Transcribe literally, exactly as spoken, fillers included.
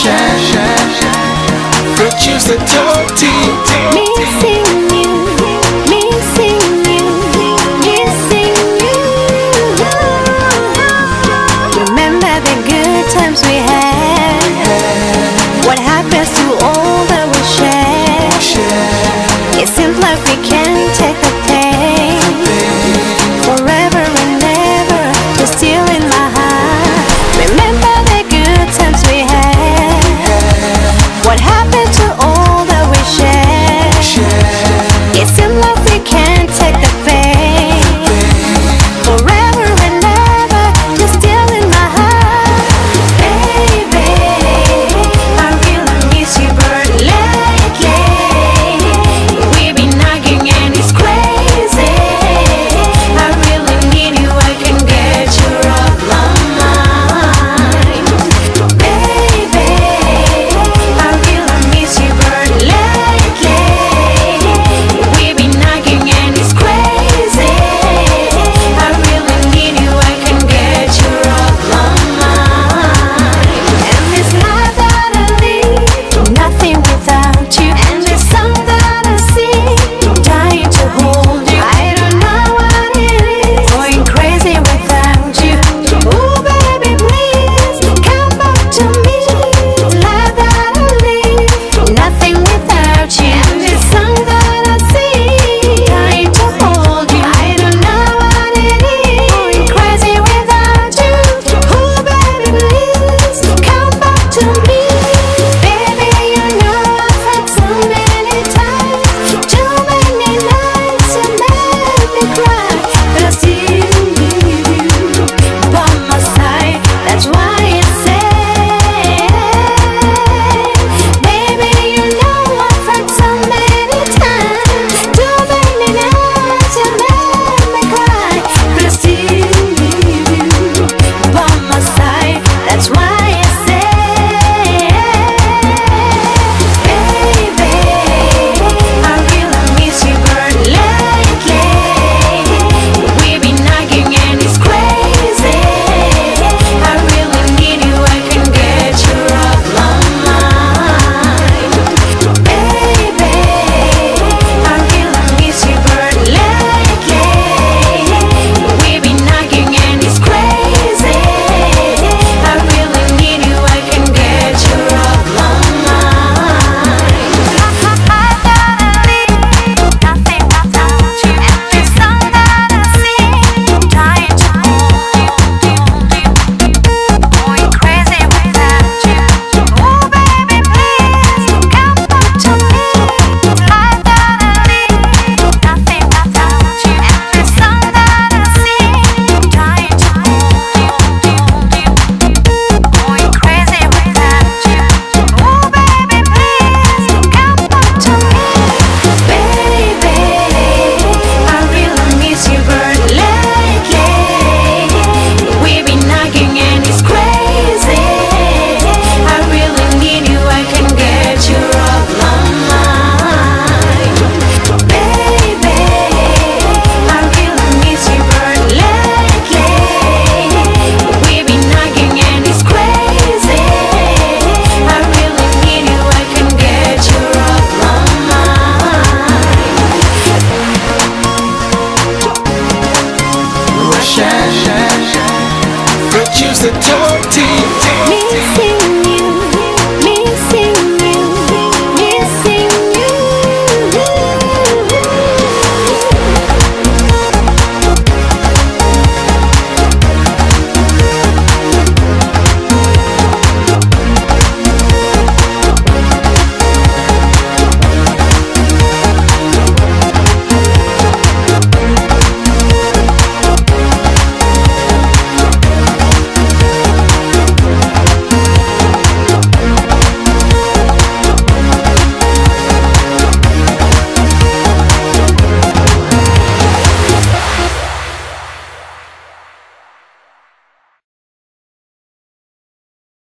Fruit juice the torty. Missing you, missing you, missing you. Remember the good times we had. What happens to all that we shared? It seems like we can't take the pain. Forever and ever, you're still in my heart. Remember the good times we had. What happened to all that we shared? It seems like we can't take the pain. Forever and ever, you're still in my heart. Baby, I really miss you, but lately we've been knocking and it's crazy. I really need you, I can get you off my mind. Baby, I really miss you, but lately we've been knocking and it's crazy. I really need you, I can get you off my mind. And this life that I live, nothing without you. And this song that I sing, dying to hold you. I don't know what it is, going crazy without you. Oh baby, please come back to me. This life that I live, nothing without you. And this song that I sing, dying to hold you. I don't know what it is, going crazy without you. Oh baby, please come back to me. Baby, you know I've had so many times, too many nights you made me cry, but I still need you by my side. That's why I say, baby, you know I've had so many times, too many nights you made me cry, but I still need you by my side. That's why I say, baby, I really miss you, but lately we've been knocking and it's crazy. I really need you, I can get you off my mind. Baby, I really miss you, but lately we've been knocking and it's crazy. I really need you, I can get you off my mind. I gotta leave, nothing without you. And this song that I sing, dying to hold you, going crazy without you. Oh baby, please come back to me. I gotta leave, nothing without you. And this song that I sing, dying to hold you, going crazy without you. Oh baby, please come back to me. Baby, I really miss you, but lately we've been knocking and it's crazy. I really need you, I can get you off my mind. Baby, I really miss you, but lately we've been knocking and it's crazy. I really need you, I can get you off my mind. Fruit juice the torty. Missing